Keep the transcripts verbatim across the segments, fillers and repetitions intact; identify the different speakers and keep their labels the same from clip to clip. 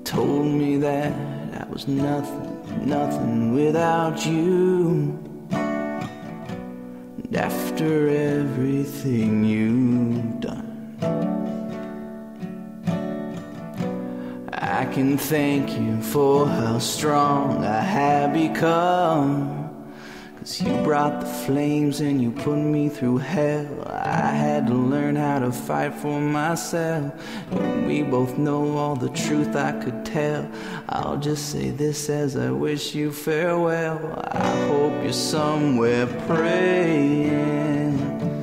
Speaker 1: told me that I was nothing, nothing without you. And after everything you've done, I can thank you for how strong I have become. 'Cause you brought the flames and you put me through hell. I had to learn how to fight for myself. And we both know all the truth I could tell. I'll just say this as I wish you farewell. I hope you're somewhere praying,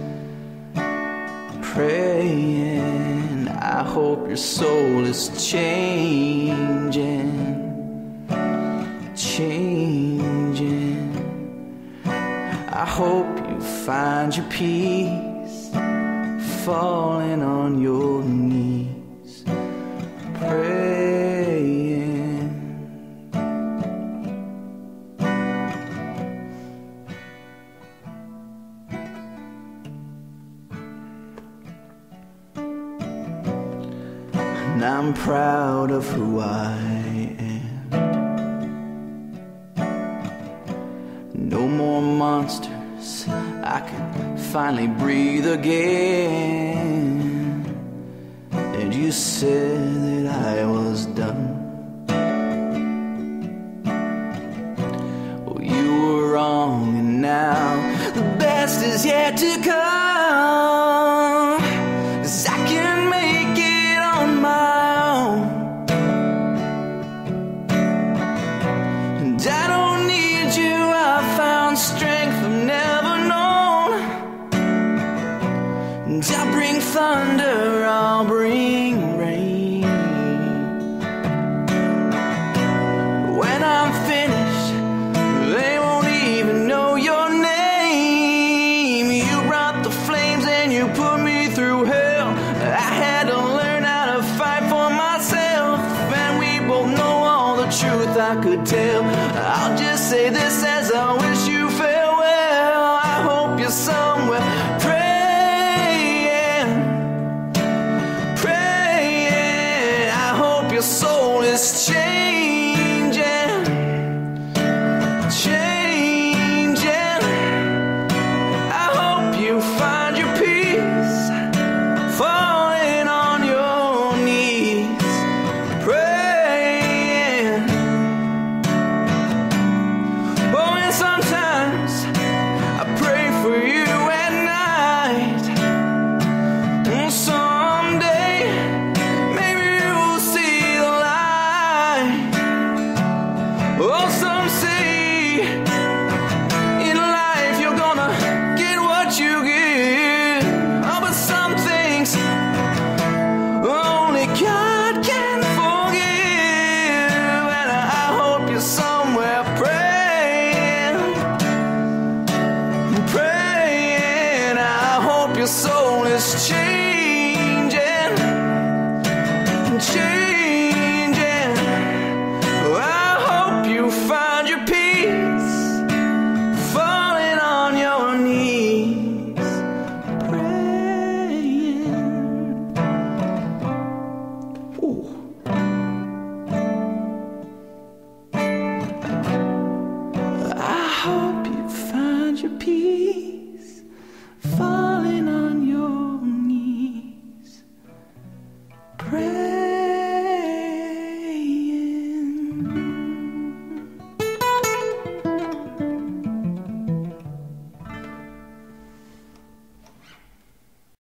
Speaker 1: praying. I hope your soul is changing, changing. I hope you find your peace, falling on your knees, praying. And I'm proud of who I am. No more monsters, I can finally breathe again. And you said that I was done. Well, you were wrong, and now the best is yet to come. 'Cause I can make it on my own, and I don't need you. I found strength I've never known. And I'll bring thunder, I'll bring rain. When I'm finished, they won't even know your name. You brought the flames and you put me through hell. I had to learn how to fight for myself. And we both know all the truth I could tell. I'll just say this as I wish you farewell. I hope you're somewhere praying, praying. I hope your soul is changing, changing. I hope you find your peace, falling on your knees, praying. Oh, and sometimes I pray for you at night. And someday, maybe you'll see the light. Oh, some say in life you're gonna get what you give. Oh, but some things only God can forgive. And I hope you're somewhere praying, praying. I hope your soul is changing, changing. I hope you find your peace, falling on your knees, praying. Ooh. I hope you find your peace, falling on your knees, pray.